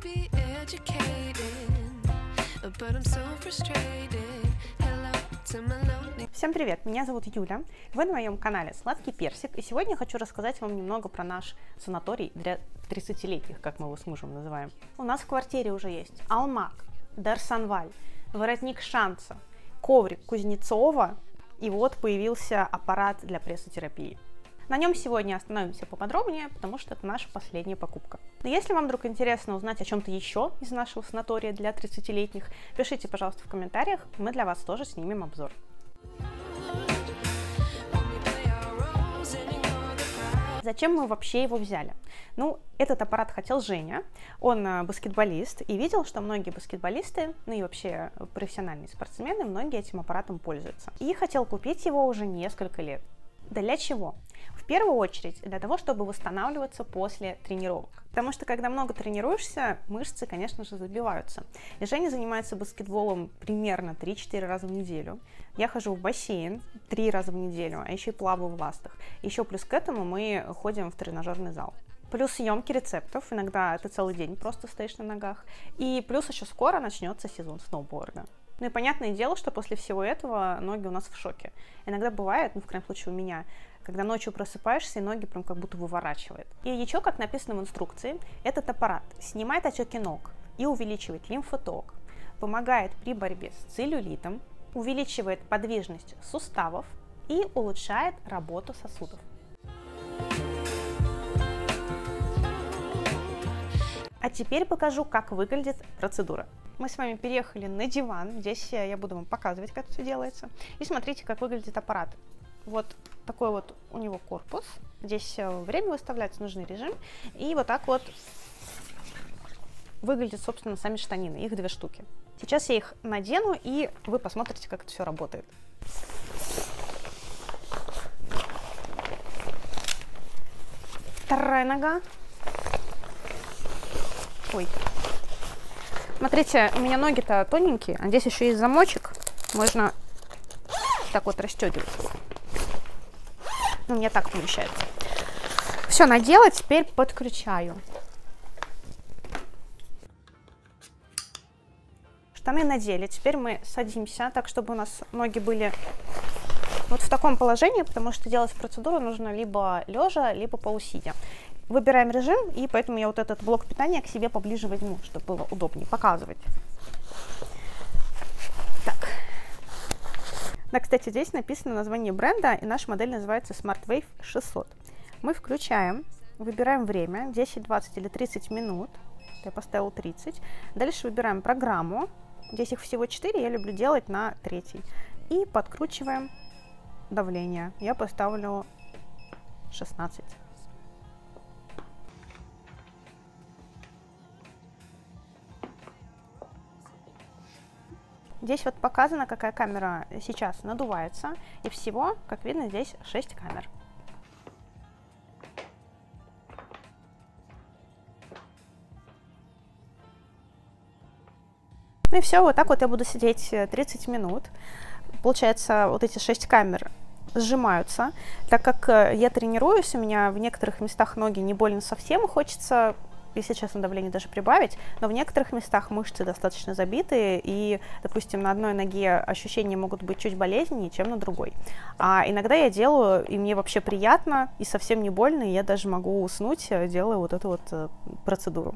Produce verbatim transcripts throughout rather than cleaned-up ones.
be educated, but I'm so frustrated. Hello to my lonely. Всем привет, меня зовут Юля, вы на моем канале Сладкий Персик, и сегодня я хочу рассказать вам немного про наш санаторий для тридцатилетних, как мы его с мужем называем. У нас в квартире уже есть алмак, дарсонваль, воротник шанса, коврик Кузнецова, и вот появился аппарат для прессотерапии. На нем сегодня остановимся поподробнее, потому что это наша последняя покупка. Но если вам вдруг интересно узнать о чем-то еще из нашего санатория для тридцатилетних, пишите, пожалуйста, в комментариях, мы для вас тоже снимем обзор. Зачем мы вообще его взяли? Ну, этот аппарат хотел Женя, он баскетболист, и видел, что многие баскетболисты, ну и вообще профессиональные спортсмены, многие этим аппаратом пользуются. И хотел купить его уже несколько лет. Для чего? В первую очередь для того, чтобы восстанавливаться после тренировок. Потому что, когда много тренируешься, мышцы, конечно же, забиваются. И Женя занимается баскетболом примерно три-четыре раза в неделю. Я хожу в бассейн три раза в неделю, а еще и плаваю в ластах. Еще плюс к этому мы ходим в тренажерный зал. Плюс съемки рецептов, иногда ты целый день просто стоишь на ногах. И плюс еще скоро начнется сезон сноуборда. Ну и понятное дело, что после всего этого ноги у нас в шоке. Иногда бывает, ну в крайнем случае у меня, когда ночью просыпаешься и ноги прям как будто выворачивает. И еще, как написано в инструкции, этот аппарат снимает отеки ног и увеличивает лимфоток, помогает при борьбе с целлюлитом, увеличивает подвижность суставов и улучшает работу сосудов. А теперь покажу, как выглядит процедура. Мы с вами переехали на диван, здесь я буду вам показывать, как это все делается. И смотрите, как выглядит аппарат. Вот такой вот у него корпус, здесь время выставляется, нужный режим, и вот так вот выглядят, собственно, сами штанины, их две штуки. Сейчас я их надену, и вы посмотрите, как это все работает. Вторая нога. Ой. Смотрите, у меня ноги-то тоненькие, а здесь еще есть замочек. Можно так вот расстегивать. Ну, мне так помещается. Все, надела, теперь подключаю. Штаны надели. Теперь мы садимся так, чтобы у нас ноги были вот в таком положении, потому что делать процедуру нужно либо лежа, либо полусидя. Выбираем режим, и поэтому я вот этот блок питания к себе поближе возьму, чтобы было удобнее показывать. Так. Да, кстати, здесь написано название бренда, и наша модель называется SmartWave шестьсот. Мы включаем, выбираем время, десять, двадцать или тридцать минут. Я поставила тридцать. Дальше выбираем программу. Здесь их всего четыре, я люблю делать на третий. И подкручиваем давление. Я поставлю шестнадцать. Здесь вот показано, какая камера сейчас надувается, и всего, как видно, здесь шесть камер. Ну и все, вот так вот я буду сидеть тридцать минут. Получается, вот эти шесть камер сжимаются. Так как я тренируюсь, у меня в некоторых местах ноги не больно совсем, и хочется, если честно, давление даже прибавить, но в некоторых местах мышцы достаточно забитые, и, допустим, на одной ноге ощущения могут быть чуть болезненнее, чем на другой. А иногда я делаю, и мне вообще приятно, и совсем не больно, и я даже могу уснуть, делая вот эту вот процедуру.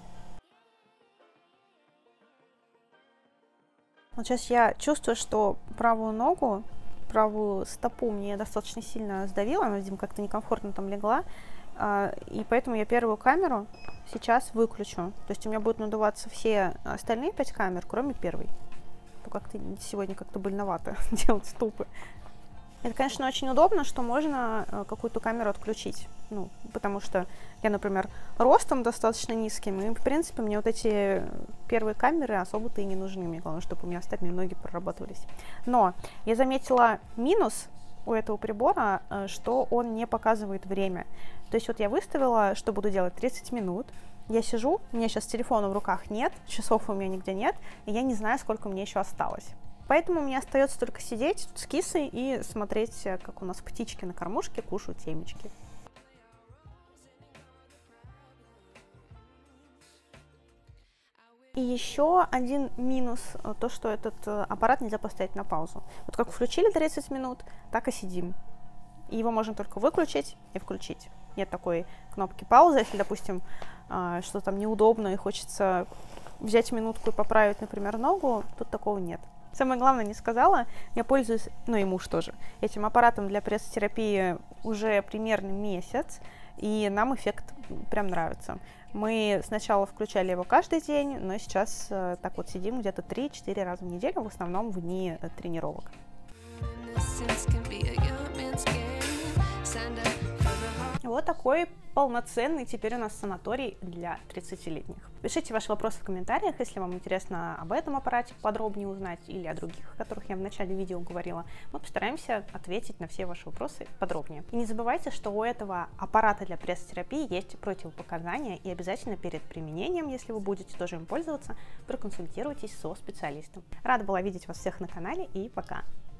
Вот сейчас я чувствую, что правую ногу, правую стопу мне достаточно сильно сдавила, она, видимо, как-то некомфортно там легла. И поэтому я первую камеру сейчас выключу. То есть у меня будут надуваться все остальные пять камер, кроме первой. То как-то сегодня как-то больновато делать ступы. Это, конечно, очень удобно, что можно какую-то камеру отключить. Ну, потому что я, например, ростом достаточно низким, и, в принципе, мне вот эти первые камеры особо-то и не нужны. Мне главное, чтобы у меня остальные ноги прорабатывались. Но я заметила минус у этого прибора, что он не показывает время. То есть вот я выставила, что буду делать тридцать минут, я сижу, у меня сейчас телефона в руках нет, часов у меня нигде нет, и я не знаю, сколько мне еще осталось. Поэтому мне остается только сидеть с кисой и смотреть, как у нас птички на кормушке кушают семечки. И еще один минус, то, что этот аппарат нельзя поставить на паузу. Вот как включили тридцать минут, так и сидим. И его можно только выключить и включить. Нет такой кнопки паузы, если, допустим, что-то там неудобно и хочется взять минутку и поправить, например, ногу, тут такого нет. Самое главное, не сказала, я пользуюсь, ну и муж тоже, этим аппаратом для пресс-терапии уже примерно месяц, и нам эффект прям нравится. Мы сначала включали его каждый день, но сейчас так вот сидим где-то три-четыре раза в неделю, в основном в дни тренировок. Вот такой полноценный теперь у нас санаторий для тридцатилетних. Пишите ваши вопросы в комментариях, если вам интересно об этом аппарате подробнее узнать или о других, о которых я в начале видео говорила. Мы постараемся ответить на все ваши вопросы подробнее. И не забывайте, что у этого аппарата для пресс-терапии есть противопоказания, и обязательно перед применением, если вы будете тоже им пользоваться, проконсультируйтесь со специалистом. Рада была видеть вас всех на канале, и пока!